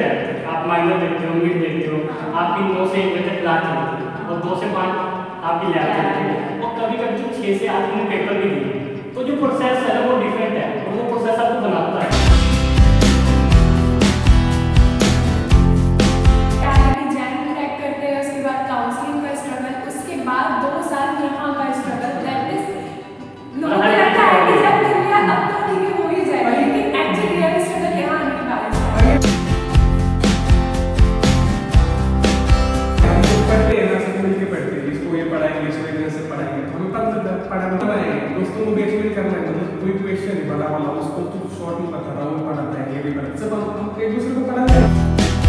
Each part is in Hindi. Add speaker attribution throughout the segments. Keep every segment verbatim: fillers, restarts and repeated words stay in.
Speaker 1: प्रोसीजर है, आप माइनर देखते हो, मिड देखते हो, आपकी दो से एक बजे तक क्लास चलती है और दो से पाँच आपकी लैब चलती है और कभी कभी जो छः से आठ में पेपर भी दिए, तो जो प्रोसेस है वो डिफरेंट है और वो प्रोसेस आपको बनाता है।
Speaker 2: दोस्तों को भी एक्सप्लेन करना है, मतलब कोई क्वेश्चन नहीं बड़ा वाला उसको तो शॉर्ट में बता रहा हूँ, पढ़ाता है ये भी पढ़ाता है, सब हम एक दूसरे को पढ़ाते हैं।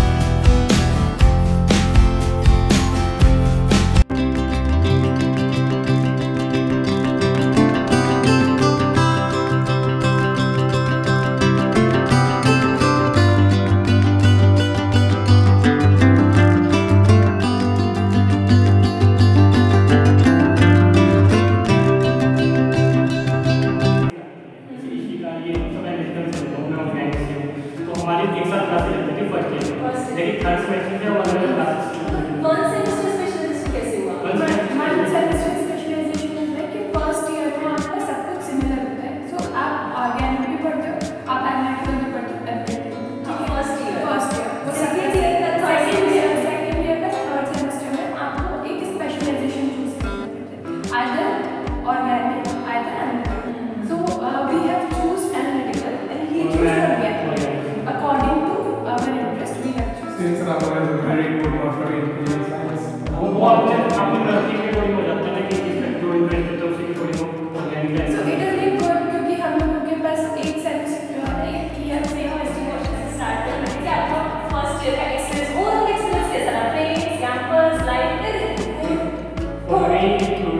Speaker 1: हमारी एक साथ क्लासेस लगती थी फर्स्ट ईयर, लेकिन थर्ड सेमेस्टर से अलग अलग क्लासेस।
Speaker 3: वन सेमेस्टर स्पेशलाइजेशन कैसे हुआ?
Speaker 1: वन
Speaker 4: सेमेस्टर स्पेशलाइजेशन है कि फर्स्ट ईयर में आपका सब कुछ सिमिलर होता है। सो आप ऑर्गेनिक भी पढ़ते हो, आप एनालिटिकल भी पढ़ते हो।
Speaker 3: First year
Speaker 4: first year
Speaker 3: second year का
Speaker 4: सेकंड ईयर सेकंड ईयर का थर्ड सेमेस्टर में आपको एक स्पेशलाइजेशन चूज करना पड़ता है, either organic either analytical. So we have choose analytical and he choose organic according to our interest we have chosen.
Speaker 2: Since our very good master in engineering science,
Speaker 1: वो वो आपने आपने लड़की के कोई हो जाता है कि इसमें जो इंटरेस्ट है तो उसी की थोड़ी बहुत ऑर्गेनिक है।
Speaker 4: So it is very good क्योंकि हम लोगों के पास एक सेमेस्टर एक ईयर से फर्स्ट ईयर
Speaker 3: स्टार्ट करना है। क्या आपका फर्स्ट ईयर का एक्सपीरियंस ओवरऑल एक्सपीरियंस कैसा रहा? Friends, campus life, everything.
Speaker 1: और वही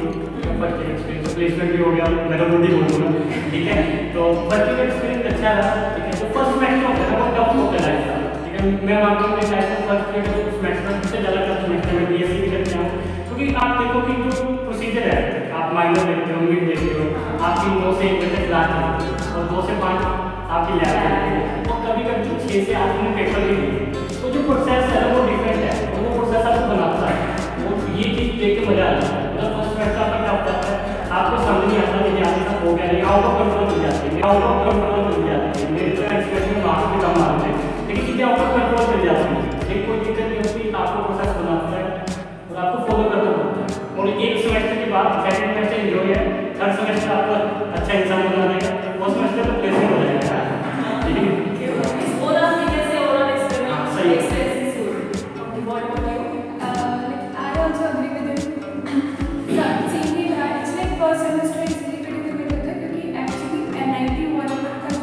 Speaker 1: फर्स्ट ईयर एक्सपीरियंस प्लेसमेंट भी हो गया, मेरा खुद ही बोलूँगा, ठीक है। तो फर्स्ट ईयर एक्सपीरियंस अच्छा रहा, ठीक है। जो फर्स्ट सेमेस्टर होता है वो टफ होता है लाइफ का, ठीक है। मैं मानता हूँ कि लाइफ में फर्स्ट ईयर का सेमेस्टर सबसे ज़्यादा टफ सेमेस्टर में बीएससी भी करते हैं, क्योंकि आप देखो कि जो प्रोसीजर है, आप माइनर देखते हो, मिड देखते हो, आपकी दो से एक बजे तक क्लास चलती है और दो से पाँच आपकी लैब चलती है और कभी कभी जो छः से आठ में पेपर भी दिए, तो जो प्रोसेस है वो डिफरेंट है और वो प्रोसेस आपको बनाता है। वो ये चीज़ देख के मजा आता है। मतलब फर्स्ट सेमेस्टर आपका क्या होता है, आपको समझ नहीं आता कि आपके साथ हो गया नहीं, आउट ऑफ कंट्रोल मिल जाती है, आउट ऑफ कंट्रोल मिल जाती है। मेरे तो एक्सपीरियंस में मार्क्स भी कम आते हैं, लेकिन चीज़ें आउट ऑफ कंट्रोल मिल जाती हैं, लेकिन कोई दिक्कत नहीं होती, आपको प्रोसेस बनाता है और आपको फॉलो करना पड़ता है। और एक सेमेस्टर के बाद सेकंड सेमेस्टर एंजॉय है, थर्ड सेमेस्टर आपका अच्छा इंसान बना रहेगा, फोर्थ सेमेस्टर तो प्लेसमेंट हो जाएगा।
Speaker 3: ओवरऑल कैसे ओवरऑल एक्सपीरियंस
Speaker 1: सही है।
Speaker 3: एक्सपीरियंस हुआ? What about you?
Speaker 4: I also agree with him. Same ही रहा, it's like first semester is really difficult होता है क्योंकि actually N I T वालों का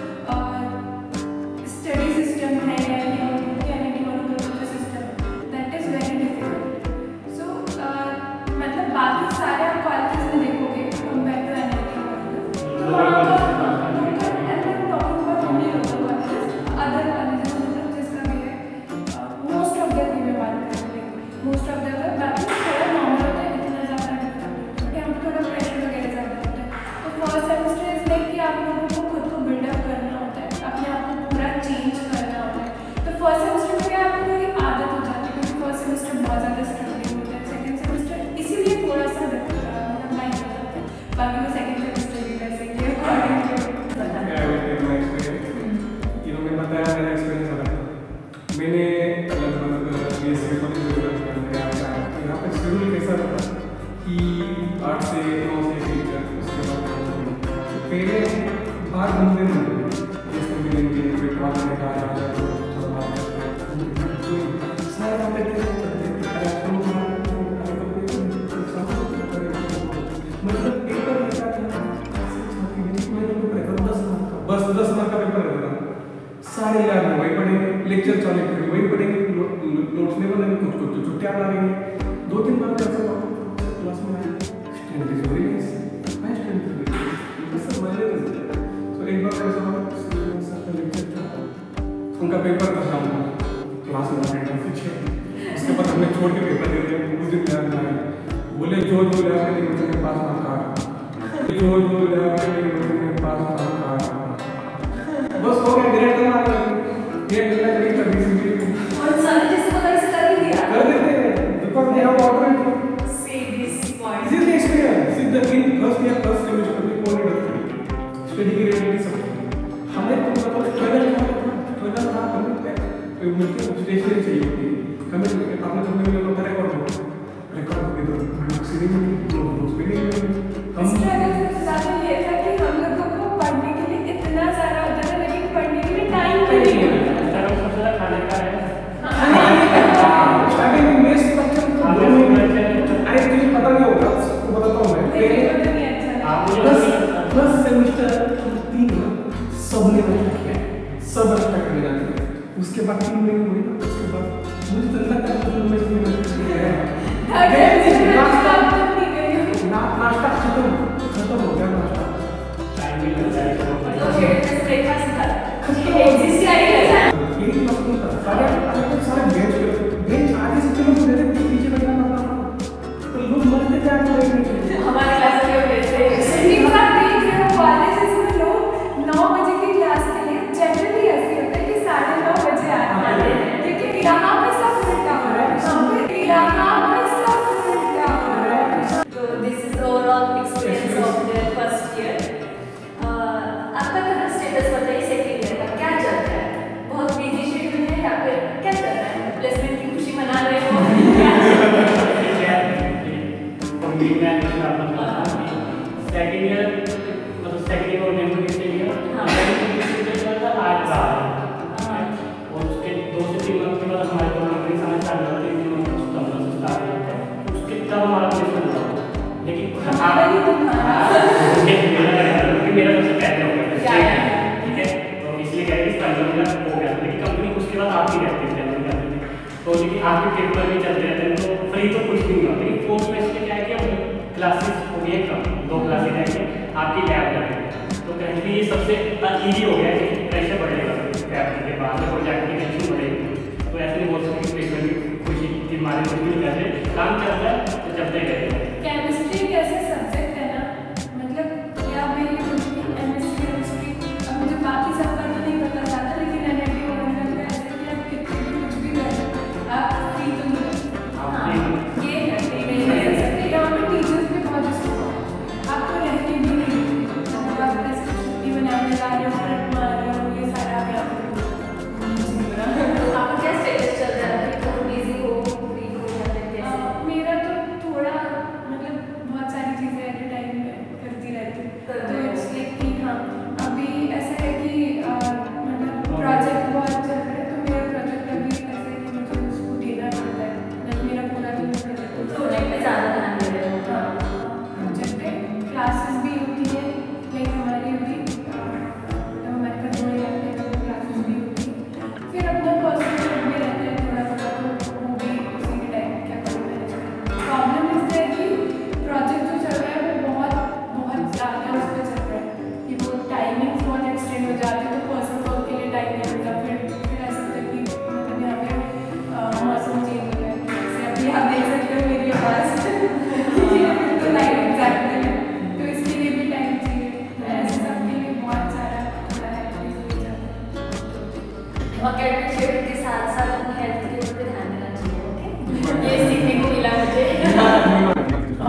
Speaker 4: जो study system है या N I T वालों का जो system that is very difficult. So मतलब बाकी सारे आप colleges में देखोगे compare to N I T वालों, तो वहाँ का and I'm talking about only local colleges, other colleges मतलब जिसका भी है most of them भी मैं बात कर रही हूँ, most of them बाकी थोड़ा नॉर्मल होता है, इतना ज़्यादा नहीं, बट यहाँ पे थोड़ा प्रेशर वगैरह ज़्यादा होता है। तो फर्स्ट सेमेस्टर इज लाइक कि आप लोगों को खुद को बिल्डअप करना होता है, अपने आप को पूरा चेंज करना होता है। तो फर्स्ट सेमेस्टर में क्या आपको थोड़ी आदत हो जाती है क्योंकि फर्स्ट सेमेस्टर बहुत ज़्यादा स्ट्रगलिंग होता है, सेकेंड सेमेस्टर इसीलिए थोड़ा सा मतलब लाइट हो जाता है, बाकी वो सेकेंड सेमेस्टर भी कर सकते हैं अकॉर्डिंग टू
Speaker 2: इन्होंने बताया मेरा एक्सपीरियंस अलग था। मैंने लगभग बीएससी यहाँ पर शेड्यूल कैसा रहता कि आठ से नौ से टीचर, उसके बाद पहले बाहर घूमते नहीं जिसको मिलेंगे पेट्रोल में कहा जाता है सारे बातें मतलब पेपर बस दस मार्क का पेपर रहता था, सारे यार वही पढ़ेंगे, लेक्चर चालू करेंगे वही पढ़ेंगे, नोट्स नहीं बनाएंगे, कुछ कुछ तो छुट्टियाँ मारेंगे, दो तीन बार ऐसा क्लास में आए स्टूडेंट इज वेरी नाइस, मैं स्टूडेंट हूँ सब मजे लेते हैं। तो एक बार ऐसा हुआ सर का लेक्चर था, उनका पेपर था शाम को, क्लास में अटेंडेंस पीछे, उसके बाद हमने छोड़ के पेपर दे दिया, कुछ दिन याद ना आए, बोले जो जो ले आके नहीं मुझे पास मार्क काट, जो जो ले आके नहीं मुझे पास मार्क काट, बस हो गया ग्रेड का मार्क, ये मिला ग्रेड का बीस मिलती है स्टेशनरी चाहिए होती है हमें अपने कंपनी में होता है रिकॉर्ड रिकॉर्ड के तो बुक्स नहीं मिलती बुक्स भी नहीं मिलती हम
Speaker 4: स्ट्रगल सबसे ज़्यादा ये था कि हम लोगों को पढ़ने के लिए इतना सारा होता था लेकिन पढ़ने के लिए टाइम भी नहीं मिलता।
Speaker 1: सबसे ज़्यादा खाने का है
Speaker 2: स्टार्टिंग में मेस बच्चों को अरे तुझे पता नहीं होगा सबको बताता हूँ मैं
Speaker 4: लेकिन तो नहीं अच्छा लगा।
Speaker 2: बस बस सेमेस्टर तीन सबने अच्छा किया सब अच्छा करने जाते हैं उसके बाद तीन महीने हुए ना उसके बाद मुझे तो लगता है कि मैं इसमें ना नाश्ता खत्म खत्म हो गया नाश्ता
Speaker 1: टाइम भी लग जाएगा
Speaker 3: तो शेड्यूल ब्रेकफास्ट का एग्जिस्ट ही नहीं करता।
Speaker 2: एक मत नहीं था सारे सारे सारे बेंच बेंच आगे से चलो मेरे पीछे बैठना पड़ता तो लोग मरते जा रहे हैं
Speaker 3: हमारे क्लास में वैसे
Speaker 4: एक बार देख रहे हो कॉलेजेस में लोग नौ बजे की क्लास के लिए जनरली ऐसे होता है कि साढ़े नौ बजे आते हैं लेकिन यहाँ पे सब उल्टा हो रहा है यहाँ पे यहाँ पे सब उल्टा हो रहा है।
Speaker 3: तो this is overall experience of their first year. आपका करंट स्टेटस बताइए सेकंड ईयर का क्या चल रहा है? बहुत बिजी शेड्यूल है या फिर क्या चल रहा है? प्लेसमेंट की खुशी मना रहे हो क्या चल रहा है?
Speaker 1: सेकंड ईयर मतलब सेकंड ईयर और मेमोरी के लिए
Speaker 3: हाँ।
Speaker 1: आज का और उसके दो से तीन मंथ के बाद हमारे को नौकरी समझ आ जाती है तीन मंथ सितंबर से स्टार्ट होता है उसके तब हमारा प्लेसमेंट हुआ लेकिन
Speaker 4: हमारा नहीं तुम्हारा
Speaker 1: क्योंकि मेरा सबसे पहले हो गया
Speaker 3: क्या है?
Speaker 1: ठीक है तो इसलिए कह रहे कि पंद्रह मिनट हो गया लेकिन कंपनी उसके बाद आती रहती है जनवरी आती है तो लेकिन आपके पेपर भी चलते रहते हैं तो फ्री तो कुछ नहीं हुआ लेकिन फोर्थ सेमेस्टर क्या है कि अब क्लासेस हो गई कम दो क्लासेस रहेंगे आपकी लैब लगेगी तो करेंटली ये सबसे ईजी हो गया कि प्रेशर बढ़ेगा लैब के बाद प्रोजेक्ट की टेंशन बढ़ेगी तो ऐसे नहीं बोल सकते प्लेसमेंट की खुशी कि हमारे कुछ भी कैसे काम चल रहा है तो चलते रहेगा।
Speaker 4: केमिस्ट्री एक ऐसे सब्जेक्ट है ना मतलब क्या मैं ये बोलूँगी एमएससी केमिस्ट्री अब मुझे बाकी सबका तो नहीं पता जाता लेकिन एनआईटी वगैरह का ऐसे कि आप कितने भी कुछ भी करें आप फ्री तो नहीं
Speaker 3: हाँ ये है
Speaker 4: नहीं कर सकते यहाँ पे टीचर्स भी बहुत स्ट्रिक्ट हैं आपको रह के भी नहीं मतलब आप ऐसे छुट्टी बनाने जा रहे हो फ्रंट मार रहे हो ये सारा आप यहाँ पे
Speaker 3: आपका क्या स्टेटस चल रहा है? अभी बहुत बिजी हो फ्री हो या फिर कैसे?
Speaker 4: अ, मेरा तो थोड़ा मतलब बहुत सारी चीज़ें एट ए टाइम में करती रहती हूँ तो इट्स लाइक कि हाँ अभी ऐसा है कि अ, मतलब प्रोजेक्ट बहुत चल रहा है तो मेरा प्रोजेक्ट अभी ऐसा है कि मुझे उसको देना पड़ता है मतलब मेरा पूरा दिन प्रोजेक्ट
Speaker 3: प्रोजेक्ट पे ज़्यादा ध्यान दे रहे हो?
Speaker 4: प्रोजेक्ट पे क्लासेस भी होती है लाइक हमारी अभी अ, मतलब हमारे पास दो घंटे का क्लासेस भी होती है फिर अपना पर्सनल में रहता है थोड़ा थोड़ा तो वो भी उसी के टाइम क्या करूँ मैनेज करूँ। प्रॉब्लम इससे है कि प्रोजेक्ट जो चल रहा है वो बहुत बहुत ज़्यादा उस पर चल रहा है कि वो टाइमिंग बहुत एक्सटेंड हो जाती है तो पर्सनल वर्क के लिए टाइम नहीं मिलता फिर फिर ऐसा होता है कि मतलब यहाँ पे अ, मौसम चेंज हो रहा है जैसे अभी आप देख सकते हो मेरी आवाज़ ये बिल्कुल लाइट एग्जैक्ट है तो इसके लिए भी टाइम चाहिए तो ऐसे सब के लिए बहुत सारा होता है तो इसलिए चलता है।
Speaker 3: एकेडमिक शेड्यूल के साथ साथ अपनी हेल्थ के ऊपर भी ध्यान देना चाहिए। ओके ये सीखने को मिला मुझे।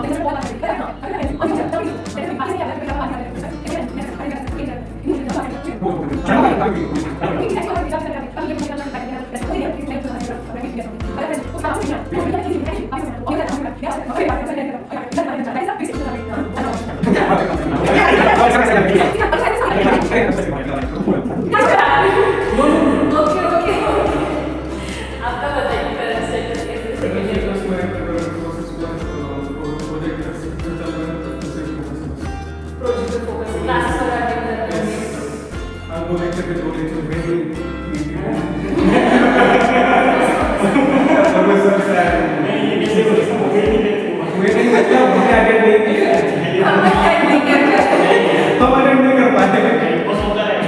Speaker 3: ओके ओके आपका बताइए करंट स्टेटस कैसे सेकंड ईयर
Speaker 2: प्लस में प्रोसेस प्रोजेक्ट चल रहा है उसे फोकस
Speaker 3: प्रोजेक्ट पे फोकस क्लासेस और अटेंड करते हैं।
Speaker 2: आप दो लेक्चर के दो लेक्चर में ही प्रोफेसर सर
Speaker 1: नहीं ये कैसे हो सकता है नहीं देखो
Speaker 2: वे नहीं मतलब मुझे आगे नहीं किया
Speaker 3: हम अटेंड नहीं कर पाते।
Speaker 2: हम अटेंड नहीं कर पाते
Speaker 1: वो सोता रहेगा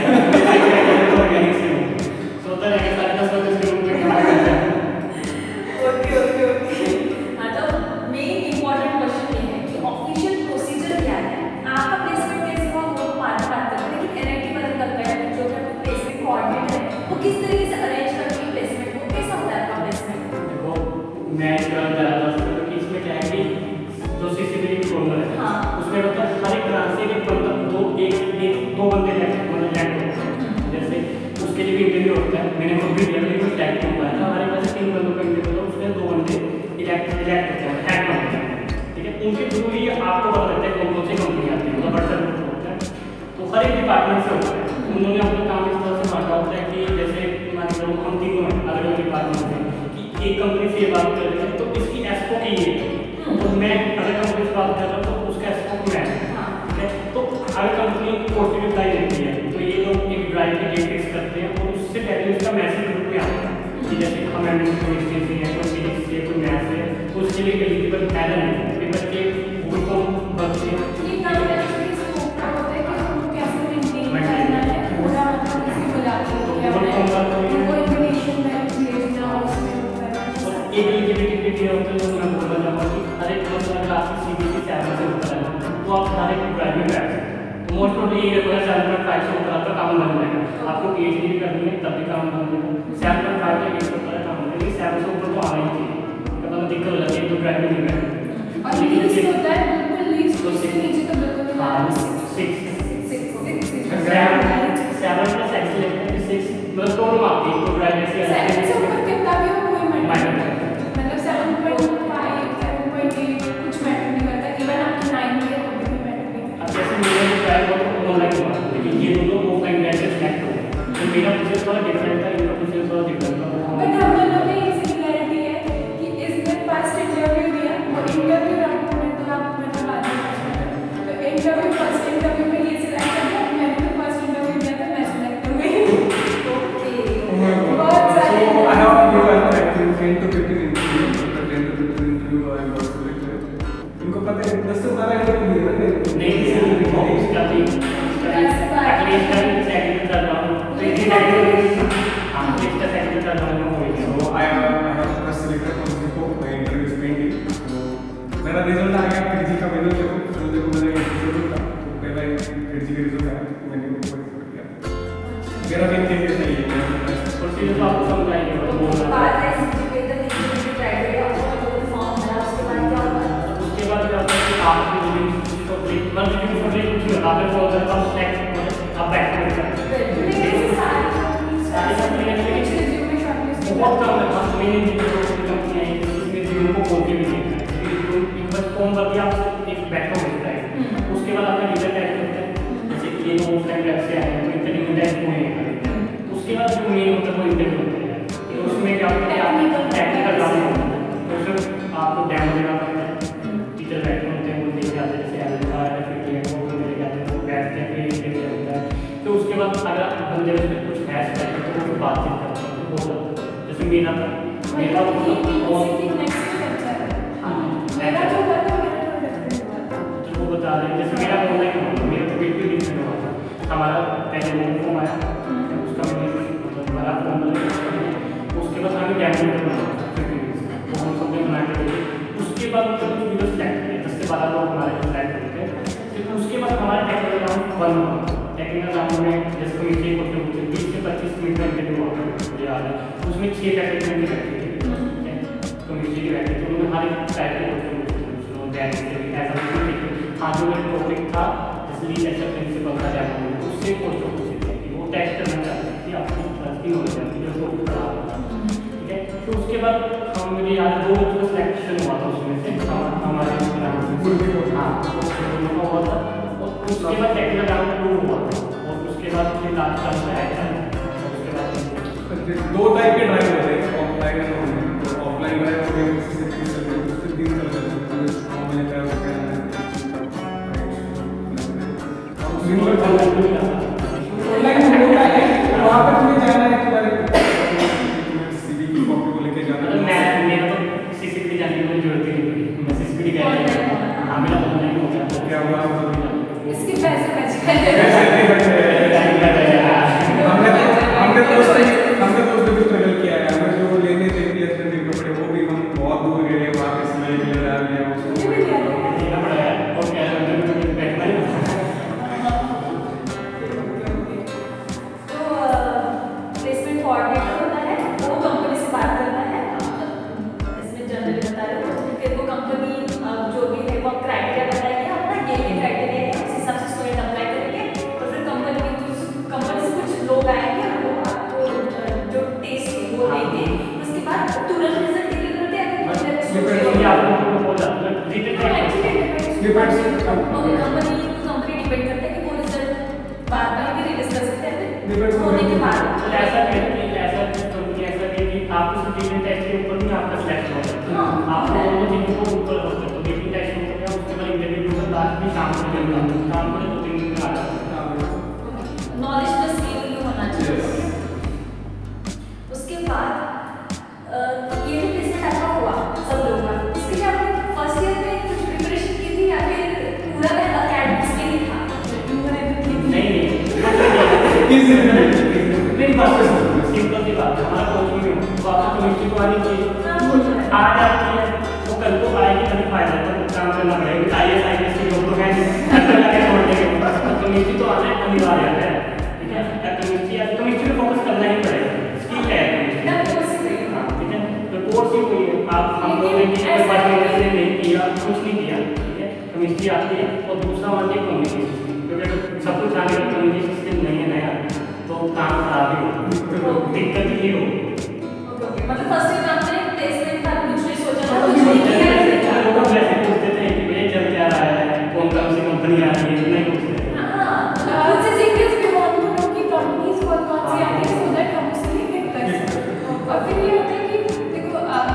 Speaker 1: सोता रहेगा साढ़े दस बजे उसके रूम में खाना खाता है।
Speaker 3: ओके ओके ओके हाँ तो मेन इम्पोर्टेंट क्वेश्चन ये है कि ऑफिशियल प्रोसीजर क्या है? आपका प्लेसमेंट कैसे हुआ वो पार्ट बात करते हैं लेकिन एनआईटी पता करता है जो कि आपका प्लेसमेंट कोऑर्डिनेटर है वो किस तरीके से अरेंज करती है प्लेसमेंट को कैसा होता है आपका प्लेसमेंट?
Speaker 1: देखो मैं जॉइन करा था उसमें कि इसमें क्या है कि जो सीसीटीवी प्रोग्राम है
Speaker 3: हाँ।
Speaker 1: उसमें मतलब हर एक ब्रांच से एक मतलब दो एक एक दो बंदे लैंड मतलब लैंड होते हैं जैसे उसके लिए भी इंटरव्यू होता है, मैंने खुद भी दिया, लेकिन सिलेक्ट नहीं हुआ था। हमारे पास तीन बंदों का इंटरव्यू था, उसमें दो बंदे इलेक्ट इलेक्ट होते हैं, हैक बनते हैं, ठीक है। उनके थ्रू ही आपको पता लगता है कौन कौन सी कंपनी आती है, मतलब व्हाट्सएप ग्रुप होता है, तो हर एक डिपार्टमेंट से होता है। उन्होंने अपना काम इस तरह से बांटा होता है कि जैसे मान लो हम तीनों हैं अलग अलग डिपार्टमेंट से, कि एक कंपनी से ये बात कर रहे हैं तो इसकी एसपो की ये है, तो मैं अगर कंपनी से बात कर रहा हूँ तो उसका एसपो मैं है, ठीक है। तो अगर कंपनी पोस्ट रिप्लाई देती है तो ये लोग एक ड्राइव की डेट फिक्स करते हैं और उससे पहले उसका मैसेज ग्रुप में आता है कि जैसे हम एडमिशन कोई से है, कोई फिजिक्स से, कोई मैथ से, तो उसके लिए एलिजिबल है ना नहीं, फिर बच्चे गूगल फॉर्म भरते हैं।
Speaker 4: ये काम एक्चुअली स्कोप का होता है कि हमको कैसे मेंटेन करना है पूरा, मतलब किसी को लाके क्या है उनको इन्विटेशन में भेजना और उसमें करना।
Speaker 1: एक एलिजिबिलिटी क्राइटेरिया होता है जो मैं बोलना चाहूँगा कि हर एक मतलब अगर आपकी सीबीएसई सेवन से ऊपर है तो आप हर एक ड्राइव में बैठ सकते हैं। तो मोस्ट ऑफ ये अगर सेवन पॉइंट फाइव से ऊपर आपका काम बन जाएगा, आपको पीएचडी भी करनी है तब भी काम बन जाएगा। सेवन पॉइंट फाइव तक एक ऊपर काम बन जाएगा, सेवन से ऊपर तो आना ही चाहिए, मतलब दिक्कत हो जाती है तो ड्राइव में नहीं बैठे।
Speaker 4: और लीस्ट होता है बिल्कुल लीस्ट उसके नीचे तो बिल्कुल नहीं
Speaker 1: हाँ
Speaker 4: six
Speaker 1: six
Speaker 4: six
Speaker 1: seven plus X लेते हैं सिक्स मतलब टोटल आती है तो ड्राइव ऐसे
Speaker 4: सेवन से ऊपर कितना भी हो कोई मैटर
Speaker 1: माइनर
Speaker 4: मतलब seven point five seven point eight कुछ मैटर नहीं करता, इवन आपकी नाइन में कोई भी मैटर नहीं करता।
Speaker 1: अब जैसे मेरा ड्राइव बहुत ऑनलाइन हुआ लेकिन ये दोनों ऑफलाइन ड्राइव से सिलेक्ट हो गए, तो मेरा प्रोसेस थोड़ा डिफरेंट था, इनका प्रोसेस थोड़ा डिफरेंट था।
Speaker 4: बट हम दोनों में एक सिमिलरिटी है कि इसने फर्स्ट इंटरव्यू दिया, वो इंटरव्यू राउंड में तो आप मतलब बाद में तो इंटरव्यू फर्स्ट इंटरव्यू में ये सिलेक्ट किया, मैंने तो फर्स्ट इंटरव्यू दिया था, मैं सिलेक्ट हो गई। बहुत सारे
Speaker 2: So I have you have I think ten to fifteen interviews, after ten to fifteen interview I got selected. इनको पता है दस से बारह इंटरव्यू है ना?
Speaker 1: नहीं नहीं इसका भी एटलीस्ट का सेकंड कर रहा हूँ तो ये सेकंड हाँ इसका सेकंड कर रहा हूँ मैं
Speaker 2: So I have I have got selected from Zico, my interview is pending. So मेरा रिजल्ट आ गया, पीजी का मैंने देखो, तो देखो मेरा रिजल्ट था, तो पहला पीजी का रिजल्ट आया, मैंने ऊपर किया। मेरा भी इंटरव्यू सही है,
Speaker 1: और फिर तो आपको समझ आएगी तो बोलना
Speaker 3: बाद में सीजीपीए तक एलिजिबिलिटी क्राइटेरिया आपको जो फॉर्म भरा उसके बाद क्या होगा?
Speaker 1: उसके बाद क्या होता है कि आप तो वन वीक छोटे कुछ आपने फॉलो करता हूँ नेक्स्ट मतलब आप बैक कर सकते हैं सारी कंपनियां लेकिन बहुत कम है, बस मैंने जो कंपनियां हैं इसमें जीवन को बोल के भी देखा है कि एक बार फॉर्म भर दिया आप एक बैक हो जाता है, उसके बाद आपका रिजल्ट टेस्ट होता है, जैसे ये तो ऑफलाइन वेब से आए हैं तो इंटरव्यू टेस्ट हुए हैं, उसके बाद जो मेन होता है वो इंटरव्यू होता है, तो उसमें क्या होता है आप टेक्निकल राउंड होता है, तो उसमें आपको डेमो देना पड़ता है, टीचर बैठे होते हैं वो लेके आते हैं जैसे एलएलआर है फिर ये वो लेके आते हैं वो बैठते हैं फिर इंटरव्यू होता है, तो उसके बाद अगर बंदे में कुछ है स्पेशल तो वो बातचीत करते हैं तो वो जैसे मेरा था मेरा
Speaker 4: मेरा जो हुआ था मेरा थोड़ा डिफरेंट हुआ था।
Speaker 1: तो वो बता रहे हैं जैसे मेरा ऑनलाइन हुआ मेरा तो बिल्कुल डिफरेंट हुआ था, हमारा पहले मोबाइल फॉर्म आया उसका मैंने मतलब हमारा फॉर्म बनाया, उसके बाद हमें डैमेज बनाना तो हम सब ने बना के दिए, उसके बाद जब वीडियो सेलेक्ट किए दस से बारह लोग हमारे सेलेक्ट होते हैं, फिर उसके बाद हमारा टेक्निकल राउंड वन हुआ, टेक्निकल राउंड में जैसे कमेटी होते होते बीस से पच्चीस मिनट का इंटरव्यू हुआ मुझे याद है, उसमें छः फैकल्टी बैठे थे कमेटी के बैठे थे, उन्होंने हर एक टाइप के क्वेश्चन पूछे दैट से ऐसा कुछ हाँ जो मेरा टॉपिक था इसलिए ऐसा प्रिंसिपल का जैसा उससे क्वेश्चन पूछे थे कि वो टेस्ट करना चाहते थे कि आपकी गलती हो जाती है तो पढ़ा ठीक है, तो उसके बाद हम मुझे याद दो बच्चों का सिलेक्शन हुआ था उसमें से हमारे हाँ दोनों हुआ था, और उसके बाद टेक्निकल राउंड टू हुआ था और उसके बाद फिर लास्ट क्लास में आया उसके बाद
Speaker 2: दो टाइप के ड्राइव होते हैं, ऑफलाइन और ऑनलाइन। तो ऑफलाइन ड्राइव हो गया उससे तीन चलते हैं, उससे तीन चलते हैं, तो ऑनलाइन ड्राइव हो गया ऑनलाइन होता है, वहाँ पर तुम्हें जाना है तुम्हारे सीवी की कॉपी को लेके जाना है।
Speaker 1: मैं मेरा तो सीसीपी जाने की कोई जरूरत ही नहीं पड़ी, मैं सीसीपी गया हाँ मेरा तो नहीं हो गया तो
Speaker 2: क्या हुआ
Speaker 4: इसके पैसे बच गए।
Speaker 2: पैसे नहीं बचे, हमने हमने तो हमने तो उसमें भी स्ट्रगल किया है, हमें जो लेने थे प्लेसमेंट के कपड़े वो भी हम बहुत दूर गए वहाँ पे सिलाई के लिए डाल दिया उसको
Speaker 1: देना पड़ा है और क्या बैठना ही
Speaker 2: depends
Speaker 3: okay, company to company depend करता है कि वो रिजल्ट बाद में भी रिलीज कर सकते हैं
Speaker 2: Depends on
Speaker 3: होने के
Speaker 2: the-
Speaker 3: बाद।
Speaker 1: तो ऐसा है कि ऐसा कंपनी ऐसा है कि आप उस बेकिंग टेस्ट के ऊपर भी आपका सिलेक्शन हो सकता है।
Speaker 3: हाँ।
Speaker 1: आप दोनों चीज़ों को ऊपर हो सकते हो। बेकिंग टेस्ट हो गया, उसके बाद इंटरव्यू होगा, लास्ट में शाम को मिलता है। शाम को दो तीन दिन में आ जाता है।
Speaker 3: नॉलेज प्लस स्किल भी होना चाहिए। उसके बाद अ, ये जो प्लेसमेंट आपका हुआ सब लोगों का, इसके लिए आपने फर्स्ट ईयर में कुछ प्रिपरेशन की थी या फिर पूरा एकेडमिक्स के लिए था? उन्होंने तो की थी।
Speaker 1: नहीं नहीं मेरी बात सिंपल सी बात है, हमारा कोचिंग में तो आपको केमिस्ट्री को आनी चाहिए, आज आती है वो कल को आएगी, कभी फायदा पर काम करना पड़ेगा। आई एस आई एस की लोग तो हैं छोड़ने के बाद केमिस्ट्री तो आना है, अनिवार्य है, ठीक है। केमिस्ट्री केमिस्ट्री पे फोकस करना ही पड़ेगा, स्किल है केमिस्ट्री, हाँ ठीक है। तो कोर्स ही कोई है, आप हम लोगों ने कोई बात नहीं किया, कुछ नहीं किया, ठीक है। केमिस्ट्री आती है और दूसरा मान लीजिए कम्युनिकेशन, क्योंकि सब कुछ आने का कम्युनिकेशन स्किल नहीं है नया, तो काम खराब ही हो, दिक्कत ही हो।
Speaker 3: मतलब फर्स्ट ईयर में आपने प्लेसमेंट का कुछ नहीं सोचा था, कुछ नहीं किया?
Speaker 1: लोग अब वैसे पूछते थे कि भैया चल क्या रहा है, कौन कौन सी कंपनी आ रही है, नहीं पूछते।
Speaker 3: हाँ,
Speaker 4: कुछ सीक्रेट्स भी बहुत लोगों की कंपनीज बहुत कौन सी आती है, सो दैट हम उसके लिए पिक कर सकें। और फिर ये होता है कि देखो अ,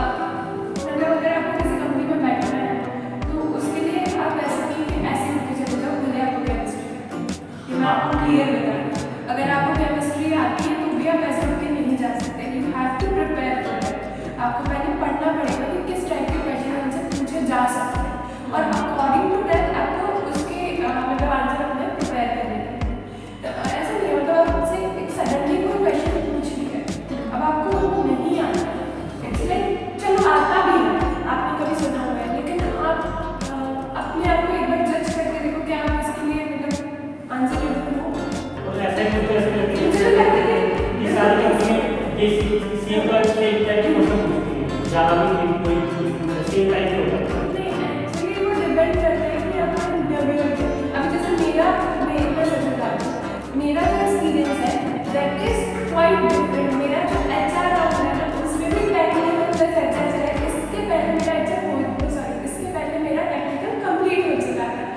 Speaker 4: मतलब अगर आपको किसी कंपनी में बैठना है तो उसके लिए आप ऐसे नहीं कि ऐसे उठ के चले जाओ, बोले आपको केमिस्ट्री, ये मैं आपको क्लियर बता रही हूँ। अगर आपको केमिस्ट्री आती है तो भी आप ऐसे उठ के नहीं जा सकते, you have to prepare for that. आपको पहले पढ़ना पड़ेगा कि किस टाइप के क्वेश्चन आंसर पूछे जा सकते हैं और अकॉर्डिंग टू दैट आपको उसके अ, मतलब आंसर अपने प्रिपेयर करने पड़ेंगे। तो अ, ऐसा नहीं होता आपसे एक सडनली कोई क्वेश्चन पूछ लिया, अब आपको वो नहीं आता, इट्स लाइक चलो आता भी है, आपने कभी सुना हुआ है, लेकिन आप अ, अपने आप को एक बार जज करके देखो क्या आप इसके लिए मतलब आंसर दे सकते हो।
Speaker 1: और ऐसा ही कुछ ऐसे करती
Speaker 4: मुझे तो लगता है
Speaker 1: है ये सारी कंपनी ये सेम का सेम टाइप के क्वेश्चन पूछती है, ज़्यादा भी कोई सेम टाइप के होता है।
Speaker 4: नहीं, एक्चुअली वो डिपेंड करता है कि आपका इंटरव्यू अभी जैसे मेरा मेरे में सच बता रही हूँ, मेरा जो एक्सपीरियंस है दैट इज क्वाइट डिफरेंट। मेरा जो एच आर राउंड है ना उसमें भी टेक्निकल प्लस एच आर है, इसके पहले मेरा एच आर हो सॉरी इसके पहले मेरा टेक्निकल कंप्लीट हो चुका था।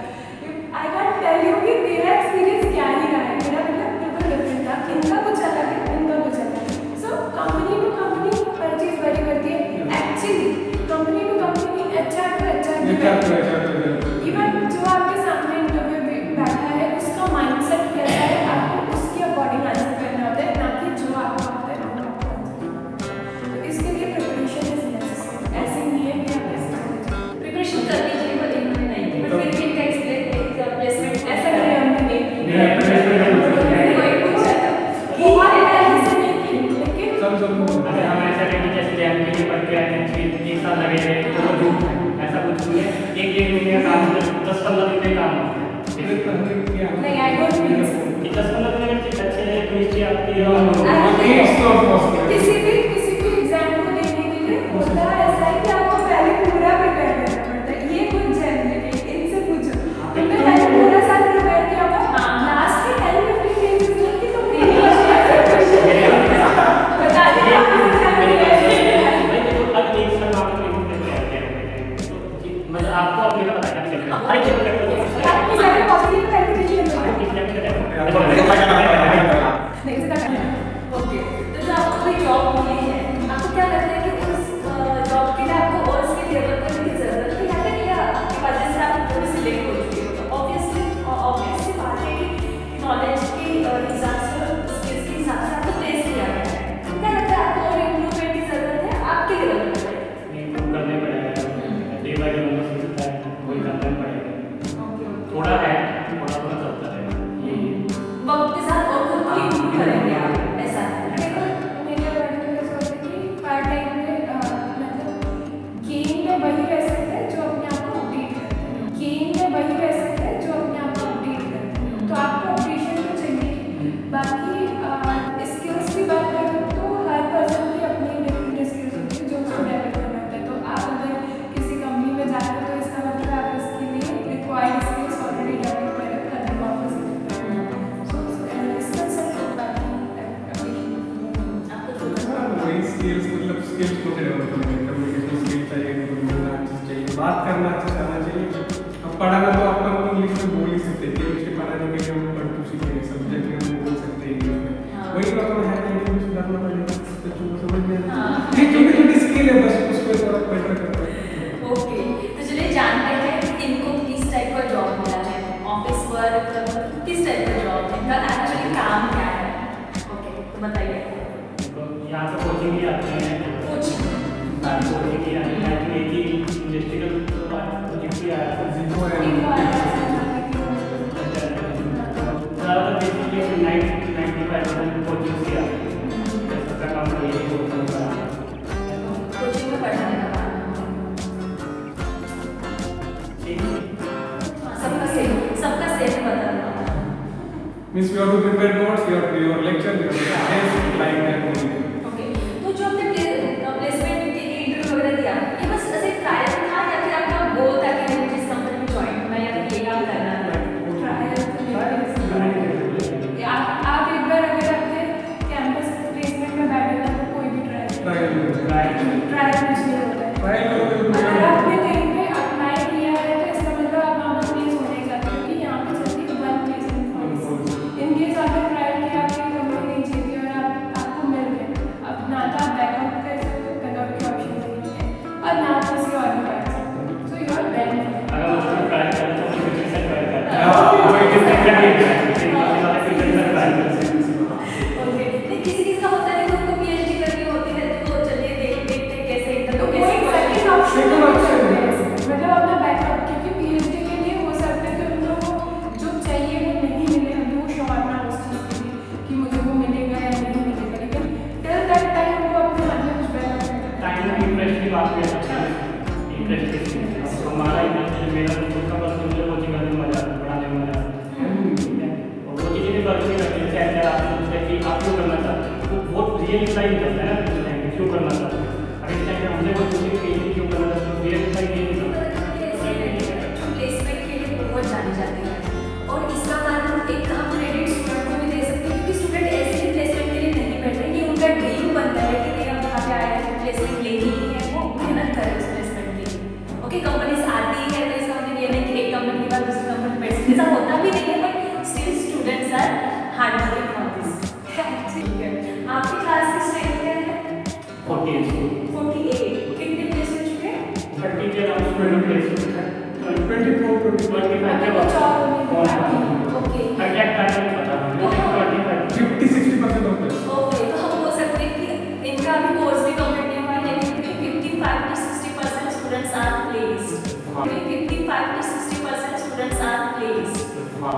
Speaker 4: आई कैन टेल यू कि मेरा एक्सपीरियंस क्या ही रहा है, मेरा मतलब बिल्कुल डिफरेंट था, इनका कुछ अलग है, इनका कुछ अलग है। सो कंपनी टू कंपनी हर चीज़ वेरी करती है, actually company to company H R to H R
Speaker 2: ये क्या क्या क्या
Speaker 4: इवन जो आपके सामने इंटरव्यू बैठा है उसका माइंडसेट कैसा है, आपको उसके अकॉर्डिंग आंसर करना होता है, ना कि जो आपको आता है वो आपको आंसर करना होता है। तो इसके लिए प्रिपरेशन इज नेसेसरी, ऐसे नहीं है कि आप ऐसे चले जाओ।
Speaker 3: प्रिपरेशन करनी चाहिए बट इन्होंने नहीं की, बट फिर भी इनका एक्सप्लेन एक प्लेसमेंट
Speaker 4: ऐसा नहीं हमने नहीं
Speaker 1: नहीं, placement का कुछ नहीं है।
Speaker 3: कोई पूछा था
Speaker 4: वो वाले ऐसे नहीं की, लेकिन
Speaker 2: सब सब
Speaker 1: अगर हम ऐसा करें कि जैसे जैम के लिए पढ़ के आए हैं, छः एक साल लगे थे, तो वो झूठ है, ऐसा कुछ नहीं है। एक एक महीने का काम दस दस पंद्रह दिन में काम होता है।
Speaker 4: नहीं आई डोंट थिंक सो।
Speaker 1: कि दस पंद्रह दिन में अच्छे अच्छे केमिस्ट्री आती है
Speaker 2: पॉसिबल
Speaker 4: किसी भी किसी भी एग्जाम को देने के लिए होता ऐसा है कि आपको पहले पूरा प्रिपेयर करना पड़ता है। ये कुछ जनरली इनसे पूछो, तुमने पहले पूरा साल प्रिपेयर किया होगा, लास्ट के टेन फिफ्टीन डेज में कि तुम नहीं बता दे आपको
Speaker 1: मतलब आपको अपने का पता क्या हर एक चीज
Speaker 4: आपको सारे पॉजिटिव क्वालिफिकेशन
Speaker 3: ओके। तो जो आपको कोई जॉब मिली है, आपको क्या लगता है कि उस जॉब के लिए आपको और उसके डेवलप करने की जरूरत है या फिर क्या आपकी वजह से आप पूरी सिलेक्ट हो चुके हो? ऑब्वियसली ऑब्वियसली बात है कि नॉलेज के हिसाब से और स्किल्स के हिसाब से आपको प्लेस किया गया है। क्या लगता है आपको और इम्प्रूवमेंट की जरूरत है आपके लेवल पर?
Speaker 1: करने पड़ेगा, डे बाय डे होना सीखता है, वही करना पड़ेगा।
Speaker 3: ओके,
Speaker 1: थोड़ा है, थोड़ा थोड़ा चलता रहेगा, यही है।
Speaker 3: वक्त के साथ और खुद की improve करेंगे आप, ऐसा है।
Speaker 4: देखो मेरे बारे में ऐसा होता है कि पार्ट टाइम में अ, मतलब गेम में वही रह सकता है जो अपने आप को अपडेट करता है, गेम में वही रह सकता है जो अपने आप को अपडेट करता है। तो आपको अपडेशन तो चाहिए। बाकी स्किल्स की बात करूँ तो हर पर्सन की अपनी डिफरेंट स्किल्स होती है जो उसको डेवलप करना होता है। तो आप अगर किसी कंपनी में जाते हो तो इसका मतलब आप इसके लिए रिक्वायर्ड स्किल्स ऑलरेडी डेवलप कर कर दे वापस इसका सब बाकी
Speaker 3: आपको जो
Speaker 2: वही स्किल्स मतलब स्किल्स को डेवलप करने कम्युनिकेशन स्किल चाहिए, बोलना अच्छी चाहिए, बात करना अच्छा करना चाहिए, अब पढ़ाना तो अपन इंग्लिश में बोल ही सकते हैं, इंग्लिश में पढ़ाने के लिए हम पढ़ सीखते हैं, सब्जेक्ट में हम बोल सकते हैं इंग्लिश में, वही तो अपन हैंडराइटिंग में सुधारना पड़ेगा, बच्चों को समझ में आए। ये छोटी छोटी स्किल है, बस उसको थोड़ा बेटर करना है।
Speaker 3: ओके, तो चलिए जानते हैं इनको किस टाइप का जॉब मिला है, ऑफिस वर्क किस टाइप का जॉब है, इनका एक्चुअली काम क्या है। ओके, तो बताइए।
Speaker 1: तो यहाँ से कोचिंग भी आते हैं,
Speaker 3: कोचिंग
Speaker 1: कोचिंग भी आते हैं, तो एक ही इंडस्ट्रियल कोचिंग भी आया था। ज़्यादातर basically ninety ninety five percent coaching से आते हैं, सबका काम तो यही कोचिंग का है।
Speaker 3: कोचिंग में पढ़ाने का काम सबका सेम सबका सेम बताना।
Speaker 2: Means we have to prepare notes, we have to do your lecture, we have to test like that only.
Speaker 3: Okay, तो जो आपने प्लेसमेंट के लिए इंटरव्यू वगैरह दिया, ये बस ऐसे ट्रायल था या फिर आपका गोल था कि मुझे इस कंपनी में ज्वाइन करना या फिर ये काम करना है?
Speaker 4: ट्रायल आप आप एक बार अगर आपके कैंपस प्लेसमेंट में बैठे ना तो कोई भी ट्रायल
Speaker 2: Trial,
Speaker 4: ट्रायल कुछ नहीं होता है।
Speaker 2: trial करोगे तो
Speaker 4: अगर आपने कहीं पे अप्लाई किया है तो इसका मतलब आप वहाँ पर प्लेस होने जाते हो, क्योंकि यहाँ पे चलती है one placement policy. In case आपने ट्रायल किया, आपकी कंपनी नहीं जीती और आप आपको मिल गए, अब ना तो आप बैकआउट कर सकते हो, बैकआउट के ऑप्शन नहीं है, और ना आप किसी और में कर सकते हो। So you are benefit.
Speaker 1: अगर उसमें ट्राई करें तो फिर फिर से ट्राई करते हैं, कोई डिफरेंट नहीं है, फिर फिर से ट्राई करते हैं।
Speaker 3: ओके, नहीं किसी किसी का होता है कि उनको पीएचडी करनी होती है, तो चलिए देख देखते हैं कैसे
Speaker 4: तो
Speaker 3: एकदम
Speaker 4: वो एक सेकंड ऑप्शन
Speaker 2: Second option है।
Speaker 4: मतलब अपना बैकअप, क्योंकि पीएचडी के लिए हो सकता है कि उन लोगों को जो चाहिए वो नहीं मिले, हम वो श्योर ना उस चीज़ के लिए कि मुझे वो मिलेगा या नहीं मिलेगा, लेकिन टिल दैट टाइम उनको अपने मन में कुछ बैकअप करना
Speaker 1: टाइम की इंटरेस्ट की बात कर सकते हैं, इंटरेस्ट की हमारा इंटरेस्ट मेरा खुद का पर्सनल कोचिंग करने में मजा पढ़ाने में मजा, ठीक है। और वो चीज़ें वर्क नहीं करती, जैसे अगर आपने पूछा कि आप क्यों करना चाहते हो, वो रियलाइज करता है ना क्यों करना चाहते हो। अगर इस टाइम हमने वो पूछे कि क्यों करना चाहते हो, रियलाइज नहीं करता।
Speaker 3: प्लेसमेंट के लिए बहुत जाने जाते हैं, और इसका कारण एक हम क्रेडिट स्टूडेंट को भी दे सकते हैं, क्योंकि स्टूडेंट ऐसे ही प्लेसमेंट के लिए नहीं बैठ रहे, ये उनका ड्रीम बनता है कि नहीं हम यहाँ पे आए हैं प्लेसमेंट लेनी ही है, वो मेहनत करें उस प्लेसमेंट के लिए। ओके, कंपनीज आती है तो इसका मतलब ये नहीं कि एक कंपनी के बाद दूसरी कंपनी में बैठ, ऐसा होता भी नहीं है, but still students are hard working for this. ठीक है, आपकी क्लास की स्ट्रेंथ क्या है?
Speaker 1: Forty
Speaker 3: forty eight. कितने प्लेस हो चुके हैं?
Speaker 1: थर्टी के around student place
Speaker 2: twenty four twenty
Speaker 1: twenty five के
Speaker 4: कुछ
Speaker 1: बाद
Speaker 4: और नहीं।
Speaker 3: ओके
Speaker 1: एग्जैक्ट पैटर्न पता नहीं, twenty five
Speaker 2: fifty sixty percent of this.
Speaker 3: Okay, तो हम बोल सकते हैं कि इनका अभी कोर्स भी कंप्लीट नहीं हुआ है, लेकिन fifty five to sixty percent students are placed. Fifty five to sixty percent students are placed.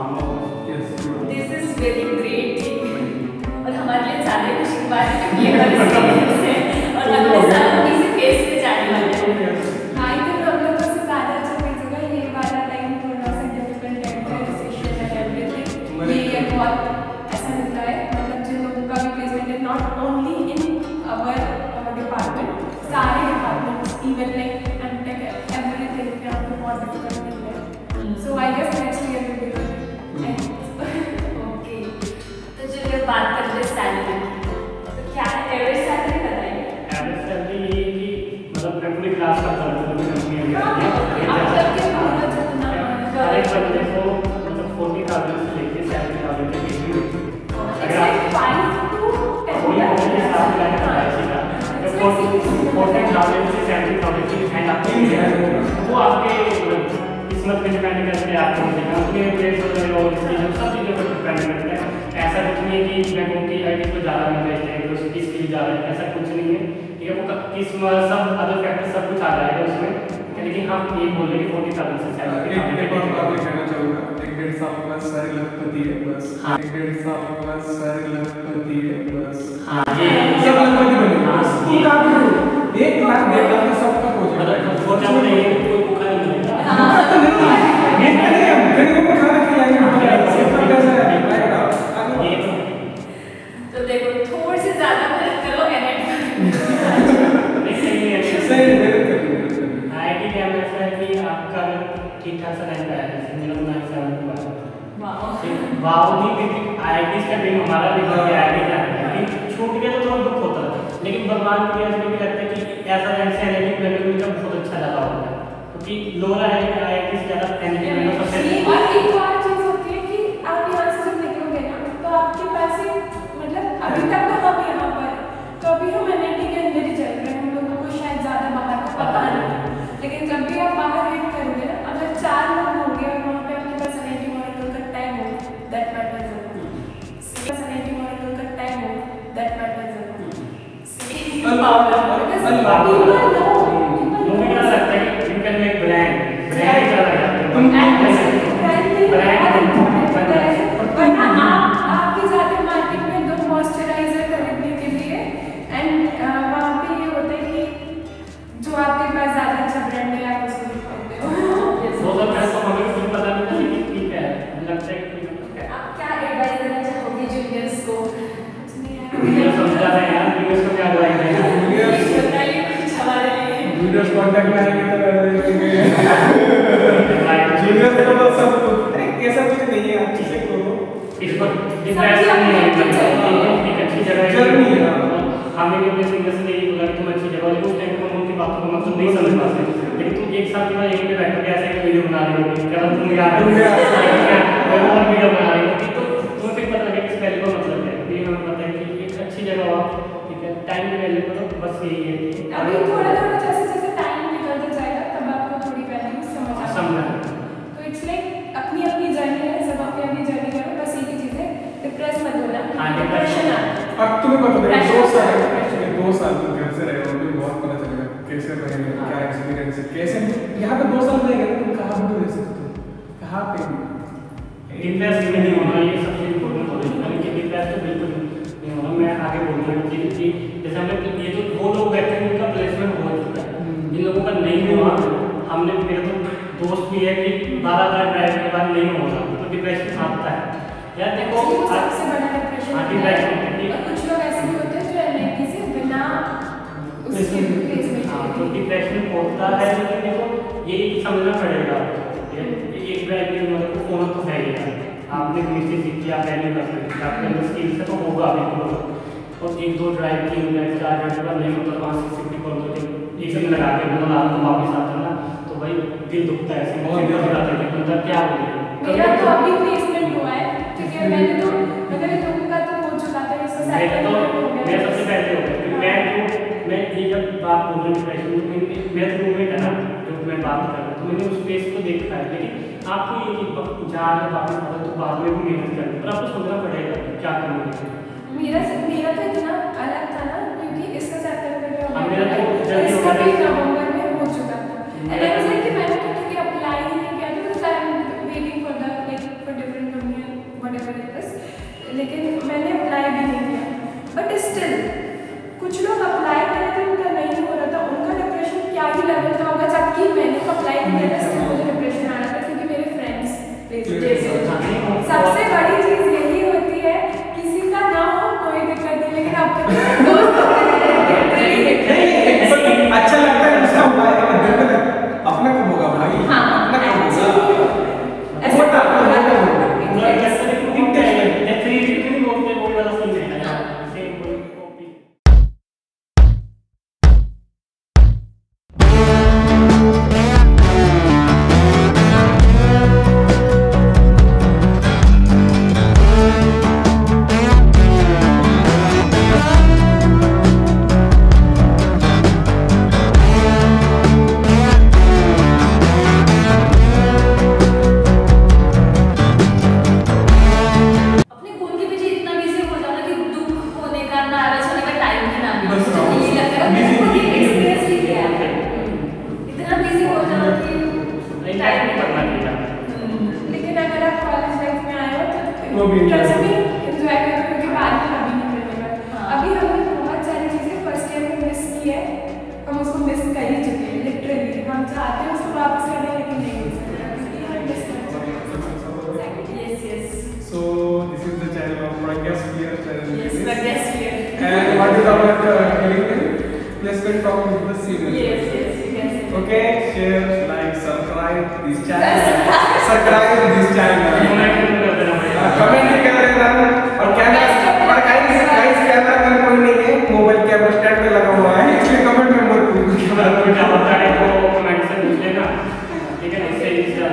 Speaker 3: This is very great thing, और हमारे लिए ज़्यादा खुशी की बात है कि ये हमारे स्टूडेंट्स हैं और अगले साल हम इसी फेस पे जाने वाले हैं।
Speaker 4: आई थिंक हम लोगों से ज़्यादा अच्छा भेजेगा, ये वाला टाइम थोड़ा सा डिफिकल्ट है, रिसेशन एंड एवरीथिंग, ये ये बहुत ऐसा लगता है, मतलब जिन लोगों का भी प्लेसमेंट है not only in our department, सारे departments even like MTech everything पे आपको बहुत डिफिकल्ट मिल रहा है। So I guess next year will be good.
Speaker 3: Okay, तो चलिए बात करते हैं सैलरी की। तो क्या है एवरेज सैलरी बताइए?
Speaker 1: एवरेज सैलरी ये है कि मतलब मैं पूरी क्लास का करता हूँ, तो कंपनी में
Speaker 4: आप जब के पूरा जितना
Speaker 1: हर एक बंदे को मतलब फोर्टी थाउजेंड से लेके सेवेंटी थाउजेंड तक की अगर आप
Speaker 4: फाइव टू
Speaker 1: कोई अपने हिसाब से लगाए तो ऐसे का तो फोर्टी थाउजेंड से सेवेंटी थाउजेंड की एंड आपकी है वो आपके किस्मत पे डिपेंड करते हैं, आपको मिलेगा अपने प्लेस वगैरह और इसकी जो सब चीज़ों पर डिपेंड करते हैं। ऐसा कुछ नहीं है कि मैं कहूँ कि आई को ज़्यादा मिल रही है तो उसकी स्किल ज़्यादा है, ऐसा कुछ नहीं है, ठीक है। वो किस्मत सब अदर फैक्टर सब कुछ आ जाएगा उसमें, ठीक है। लेकिन हम ये बोल रहे हैं कि फोर्टी थाउजेंड से सैलरी
Speaker 2: एक एक बात आपको कहना चाहूँगा, एक डेढ़ साल प्लस सारे लखपति है बस, एक डेढ़ साल प्लस सारे लखपति है बस,
Speaker 1: हाँ ये
Speaker 2: सब लखपति बने
Speaker 1: हाँ,
Speaker 2: तू
Speaker 1: ये-
Speaker 2: काम करो एक लाख डेढ़ लाख का सबका हो जाएगा।
Speaker 1: मतलब वो जब नहीं कोई भूखा नहीं मिलेगा।
Speaker 2: ये नहीं हम गरीबों को खाना खिलाएंगे, सबका कैसा है लाएगा
Speaker 1: ये
Speaker 3: तो देखो थोड़ी सी ज़्यादा मेहनत करो एनएट
Speaker 1: सही है।
Speaker 2: सही मेहनत करिए।
Speaker 1: आईआईटी में ऐसा है कि आपका ठीक ठाक सा रैंक आया है, मेरा तो नाइन सेवन के बाद
Speaker 3: वाह
Speaker 1: बावजूद भी आईआईटी का ड्रीम हमारा भी था कि आईआईटी जाना है, लेकिन छूट गया तो थोड़ा दुख होता है, लेकिन भगवान की वजह से भी लगता है कि ऐसा रैंक से आईआईटी करने में बहुत अच्छा लगा होता है, क्योंकि लोअर आईआईटी एनआईटी से ज़्यादा एनआईटी में सबसे
Speaker 4: और एक और चीज होती है कि आप यहाँ से जब निकलोगे ना तो आपके पास ही मतलब अभी तक तो हम यहाँ पर तो अभी हम एनआईटी के अंदर ही चल रहे हैं, हम लोगों को शायद ज़्यादा बाहर का पता नहीं है, लेकिन जब भी आप बाहर वेट करोगे ना, अगर चार लोग होंगे और वहाँ पे आपके पास एनआईटी मॉनिटर का टाइम हो, दैट मैटर्स एनआईटी मॉनिटर का टाइम हो, दैट मैटर्स
Speaker 2: अल्लाह अल्लाह
Speaker 1: मुझे क्या लगता है कि you can make brand brand क्या लगता है
Speaker 4: वरना आप आप भी जाते मार्केट में दो मॉइस्चराइजर खरीदने के लिए एंड वहाँ पे ये होता है कि जो आपके पास ज़्यादा अच्छा ब्रांड है आप उसको खरीदते हो।
Speaker 1: वो सब मैं तो हमें कुछ पता नहीं था, लेकिन ठीक है लगता है कि
Speaker 3: आप क्या एडवाइस देना चाहोगे जूनियर्स को?
Speaker 1: ये समझा रहे हैं यार यूएस को क्या एडवाइस देना
Speaker 3: बताइए कुछ हमारे लिए।
Speaker 2: जूनियर्स कांटेक्ट में आएंगे तो जूनियर्स को बस सब अरे ऐसा कुछ नहीं है, अच्छे से करो।
Speaker 1: इस पर डिप्रेशन नहीं है, एक अच्छी जगह है
Speaker 2: जर्नी है।
Speaker 1: हमें भी अपने सिंगर से यही बोला कि तुम अच्छी जगह, लेकिन उस टाइम पर उनकी बातों को मतलब नहीं समझ पाते, लेकिन तुम एक साल के बाद यहीं पे बैठ के ऐसे एक वीडियो बना रहे हो, क्या तुम याद है और वीडियो बना रहे हो, तो तुम्हें फिर पता लगे कि पहले का मतलब है, ये हमें पता है कि एक अच्छी जगह हो, ठीक है, टाइम की वैल्यू करो, बस यही है।
Speaker 4: अभी थोड़ा थोड़ा जैसे जैसे टाइम निकलता जाएगा तब आपको थोड़ी वैल्यू समझ आ
Speaker 1: समझा।
Speaker 4: तो इट्स लाइक अपनी अपनी जर्नी है, सब अपनी अपनी जर्नी करो, बस एक ही चीज़ है डिप्रेस मत होना,
Speaker 1: हाँ,
Speaker 4: डिप्रेशन आता है।
Speaker 2: अब तुम्हें पता चलेगा दो
Speaker 4: Pressure
Speaker 2: साल
Speaker 4: pressure।
Speaker 2: दो साल तुम घर से रहे हो, तुम्हें बहुत पता चलेगा कैसे रहेंगे, क्या एक्सपीरियंस है, कैसे यहाँ पे दो साल रहेंगे तुम कहाँ पे रह सकते हो, कहाँ पे
Speaker 1: डिप्रेस नहीं होना, ये सबसे इम्पोर्टेंट हो जाता है कि डिप्रेस तो बिल्कुल नहीं होना। मैं आगे बोलूँगा कि कि जैसे हमने ये जो वो लोग बैठे हैं उनका प्लेसमेंट हो चुका है, जिन लोगों का नहीं हुआ, हमने मेरे तो दोस्त भी है कि बारह बार ड्राइव के बाद नहीं होगा तो डिप्रेशन आता है यार। देखो
Speaker 4: सबसे बड़ा डिप्रेशन
Speaker 1: हाँ,
Speaker 4: होता है।
Speaker 1: डिप्रेशन
Speaker 4: और कुछ लोग ऐसे भी होते हैं जो एनआईटी से बिना उसके प्लेसमेंट
Speaker 1: हाँ, तो डिप्रेशन होता है, लेकिन देखो ये समझना पड़ेगा ये एक ड्राइव के मतलब फोन तो है ही, आपने मिस्टेक सीखी, आप वैल्यू कर सकते हैं, आपके अंदर स्किल्स है तो होगा अभी तो, और एक दो ड्राइव की मिनट चार घंटे बाद नहीं होता, पाँच सौ सिक्सटी कॉल तो एक दिन लगा के मतलब आपको वापस आता ना, तो भाई दिल दुखता है ऐसे मतलब क्या बोले।
Speaker 4: मेरा तो अभी प्लेसमेंट हुआ है क्योंकि मैंने तो मतलब इन लोगों का तो हो चुका था, इसका
Speaker 1: मैं
Speaker 4: सेकंड
Speaker 1: तो
Speaker 4: हो गया।
Speaker 1: मैं सबसे पहले हो गया, मैं तो मैं ये जब बात बोल रहा हूँ डिप्रेशन, मेरा तो रूममेट है ना जो मैं बात कर रहा हूँ, तो मैंने उस फेस को देखा है, लेकिन आपको ये कि जा रहे वापस आता तो बाद में भी मेहनत करनी, पर आपको सोचना पड़ेगा क्या करना है।
Speaker 4: मेरा मेरा तो इतना अलग था ना क्योंकि इसका सेकंड में
Speaker 1: हाँ, मेरा तो
Speaker 4: तो
Speaker 1: जल्दी हो
Speaker 4: इसका
Speaker 1: गया।
Speaker 4: भी नवंबर में हो चुका था एंड आई वाज लाइक कि मैंने तो ठीक है अप्लाई ही नहीं किया था, because I am waiting for the like for different company whatever it is, लेकिन मैंने अप्लाई भी नहीं किया। बट स्टिल कुछ लोग अप्लाई करे थे, उनका नहीं हो रहा था, उनका डिप्रेशन क्या ही लेवल का होगा, जबकि मैंने अप्लाई किया था स्टिल मुझे डिप्रेशन आ रहा था क्योंकि मेरे फ्रेंड्स सबसे बड़ी चीज़ यही होती है, किसी का ना हो कोई दिक्कत नहीं, लेकिन आपके दोस्त
Speaker 2: अच्छा लगता है उसका अपना कब होगा भाई, अपना कब होगा होता वो भी
Speaker 4: ट्रस्ट मी एंजॉय करो क्योंकि बाद में कभी नहीं करेगा। अभी हमने बहुत सारी चीज़ें फर्स्ट ईयर में मिस की है, हम उसको मिस कर ही चुके हैं लिटरली। हम चाहते हैं उसको वापस करने लेकिन नहीं हो सकता क्योंकि हम मिस कर चुके हैं।
Speaker 3: Yes, yes.
Speaker 2: So this is the channel of Pragya Sphere channel.
Speaker 3: Yes, Pragya Sphere.
Speaker 2: And what is our uh, placement talk with the seniors?
Speaker 3: Yes, yes, you can say.
Speaker 2: Okay, share, like, subscribe this channel. Subscribe this channel. Comment भी कर देना और कैमरा और गाइस गाइस कैमरा में कोई नहीं है, मोबाइल कैमरा स्टैंड पे लगा हुआ है, इसलिए कमेंट में मत पूछना
Speaker 1: क्या होता है तो कमेंट से पूछ लेना, ठीक है, इससे इससे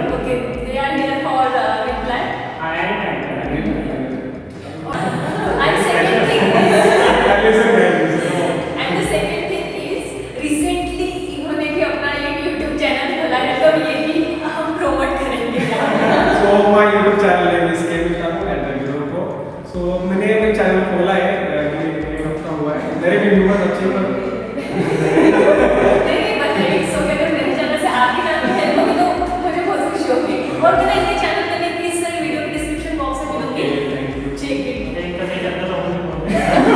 Speaker 3: नहीं बट इट्स ओके, अगर मेरे चैनल से आपके चैनल में हेल्प होगी तो मुझे बहुत खुशी होगी। और मैं ये चैनल का लिंक इस वीडियो के डिस्क्रिप्शन बॉक्स में दूंगी। ठीक है,
Speaker 1: एक का नहीं करता तो हम नहीं बोलते।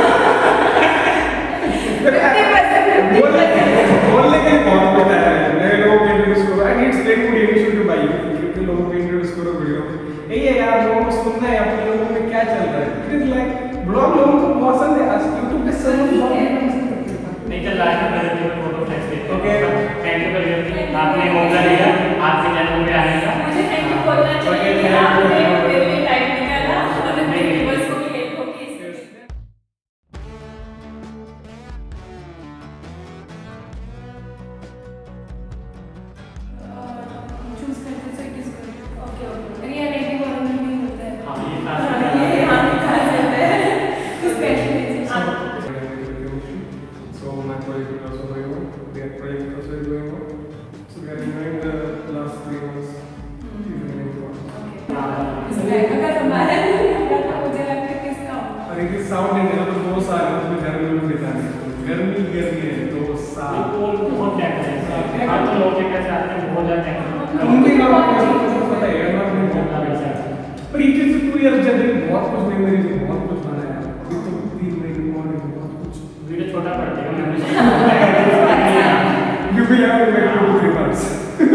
Speaker 2: बोलने के लिए बहुत कुछ है, नए लोगों को इंट्रोड्यूस करो, and it's very good initiative to by you, क्योंकि लोगों को इंट्रोड्यूस करो वीडियो में। यही है यार, लोगों को सुनना है अपने लोगों में क्या चल रहा है। इट इज लाइक ब्लॉग लोगों को पसंद है, आज यूट्यूब पे सब लोग ब्लॉग नहीं पसंद करते हैं।
Speaker 1: नहीं चल लाइव में मेरे लिए फोटो फ्लैश देते हैं।
Speaker 2: ओके,
Speaker 1: थैंक यू फॉर आपने मौका दिया आज के चैनल पे आने का।
Speaker 3: मुझे थैंक यू बोलना चाहिए कि आपने मेरे लिए टाइम निकाला और मेरे व्यूअर्स को भी हेल्प होगी इससे।
Speaker 4: चूज करते तो it is good.
Speaker 3: Okay okay,
Speaker 4: reality वालों में नहीं होता है।
Speaker 1: हाँ ये खास
Speaker 3: ये हम खास होता है
Speaker 4: specialisation.
Speaker 2: So my project is also going on. Their project also is going on. So we are enjoying the last three months.
Speaker 4: इस लाइक अगर हमारा नहीं होगा तो मुझे लगता है किसका होगा।
Speaker 2: और एक साउंड इंडिया तो दो साल उसमें गर्मी में बिताने हैं। गर्मी गर्मी है दो साल।
Speaker 1: बहुत टैक्स है। आप तो लोग क्या चाहते हैं बहुत ज़्यादा टैक्स।
Speaker 2: उनके गाँव में तो पता है यार, मैं अपने बहुत ज्यादा है। पर ये चीज़ टू ईयर जर्नी बहुत कुछ मेमोरीज बहुत कुछ बनाया। अभी तो तीन महीने और बहुत कुछ।
Speaker 1: वीडियो छोटा पड़ता है।
Speaker 2: You will have to make two three parts.